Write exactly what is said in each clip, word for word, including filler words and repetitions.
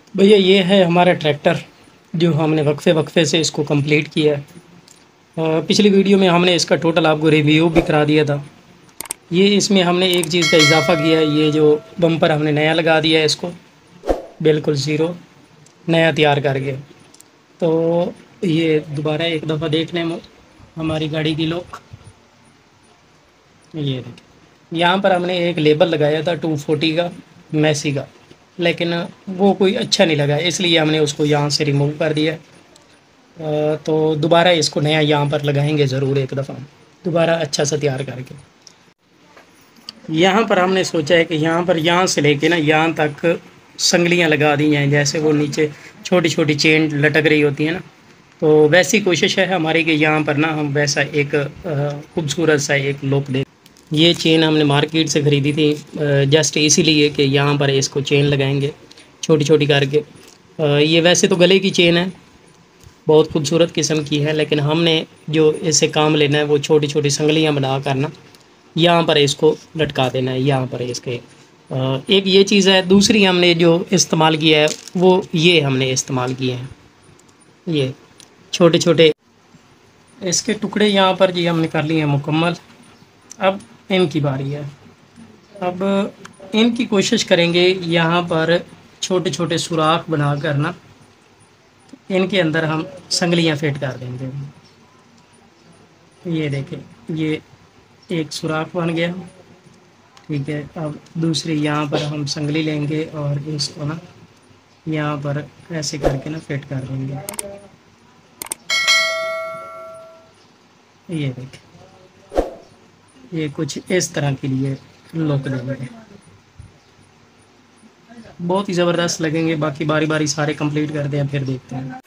भैया ये है हमारा ट्रैक्टर जो हमने वक्फे वक्फे से इसको कंप्लीट किया है। अ, पिछली वीडियो में हमने इसका टोटल आपको रिव्यू भी करा दिया था। ये इसमें हमने एक चीज़ का इजाफा किया है, ये जो बम्पर हमने नया लगा दिया है इसको बिल्कुल ज़ीरो नया तैयार करके। तो ये दोबारा एक दफ़ा देख लें हमारी गाड़ी की लुक। ये देखिए यहाँ पर हमने एक लेबल लगाया था टू फोर्टी का मैसी का, लेकिन वो कोई अच्छा नहीं लगा, इसलिए हमने उसको यहाँ से रिमूव कर दिया। अ, तो दोबारा इसको नया यहाँ पर लगाएंगे ज़रूर एक दफ़ा, दोबारा अच्छा सा तैयार करके। यहाँ पर हमने सोचा है कि यहाँ पर यहाँ से लेके ना यहाँ तक संगलियाँ लगा दी हैं, जैसे वो नीचे छोटी छोटी चेन लटक रही होती है ना, तो वैसी कोशिश है हमारी कि यहाँ पर ना हम वैसा एक खूबसूरत सा एक लुक दें। ये चेन हमने मार्केट से ख़रीदी थी जस्ट इसीलिए कि यहाँ पर इसको चेन लगाएंगे छोटी छोटी करके। ये वैसे तो गले की चेन है, बहुत खूबसूरत किस्म की है, लेकिन हमने जो इससे काम लेना है वो छोटी छोटी संगलियाँ बना कर ना यहाँ पर इसको लटका देना है। यहाँ पर इसके एक ये चीज़ है। दूसरी हमने जो इस्तेमाल किया है वो ये हमने इस्तेमाल किए हैं, ये छोटे छोटे इसके टुकड़े यहाँ पर जी हमने कर लिए हैं मुकम्मल। अब इनकी बारी है। अब इनकी कोशिश करेंगे यहाँ पर छोटे छोटे सुराख बना कर ना इनके अंदर हम संगलियाँ फिट कर देंगे। ये देखें, ये एक सुराख बन गया, ठीक है। अब दूसरी यहाँ पर हम संगली लेंगे और इसको ना यहाँ पर ऐसे करके ना फिट कर देंगे। ये देखें, ये कुछ इस तरह के लिए लुक देंगे, बहुत ही ज़बरदस्त लगेंगे। बाकी बारी बारी सारे कंप्लीट करते हैं फिर देखते हैं।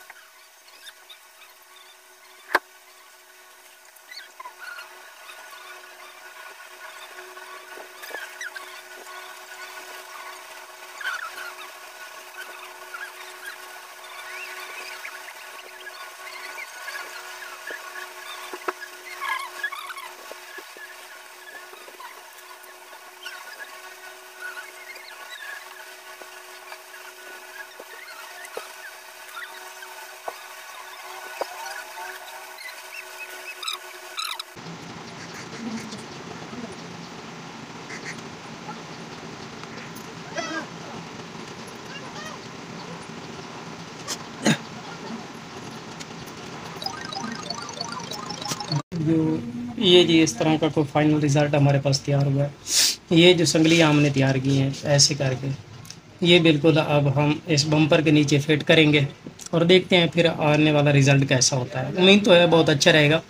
जो ये जी इस तरह का कोई फाइनल रिज़ल्ट हमारे पास तैयार हुआ है। ये जो संगलियाँ हमने तैयार की हैं ऐसे करके, ये बिल्कुल अब हम इस बम्पर के नीचे फिट करेंगे और देखते हैं फिर आने वाला रिज़ल्ट कैसा होता है। उम्मीद तो है बहुत अच्छा रहेगा।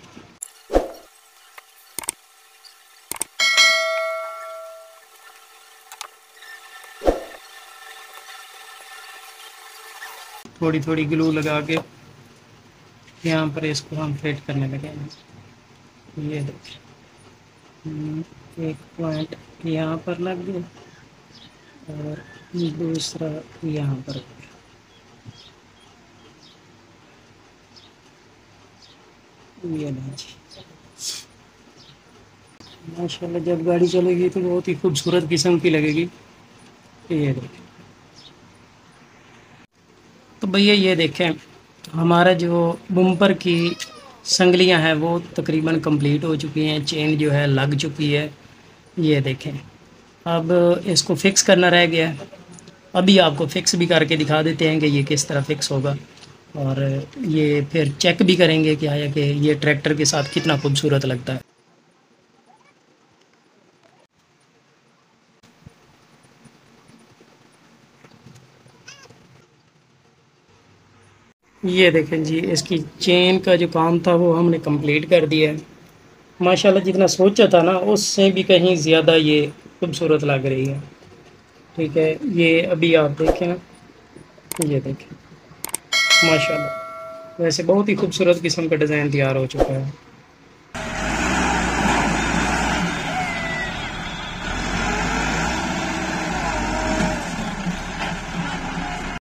थोड़ी थोड़ी ग्लू लगा के यहाँ पर इसको हम फिट करने लगे हैं। ये देखिए एक पॉइंट यहाँ पर लग गया और दूसरा यहाँ पर। ये जी माशाल्लाह जब गाड़ी चलेगी तो बहुत ही खूबसूरत किस्म की लगेगी। ये देखिए, तो भैया ये देखें हमारा जो बम्पर की संगलियां हैं वो तकरीबन कंप्लीट हो चुकी हैं, चेन जो है लग चुकी है। ये देखें अब इसको फिक्स करना रह गया है। अभी आपको फिक्स भी करके दिखा देते हैं कि ये किस तरह फिक्स होगा, और ये फिर चेक भी करेंगे क्या है कि ये ट्रैक्टर के साथ कितना खूबसूरत लगता है। ये देखें जी इसकी चेन का जो काम था वो हमने कंप्लीट कर दिया है। माशाल्लाह जितना सोचा था ना उससे भी कहीं ज़्यादा ये खूबसूरत लग रही है। ठीक है, ये अभी आप देखें, ये देखें माशाल्लाह वैसे बहुत ही खूबसूरत किस्म का डिज़ाइन तैयार हो चुका है।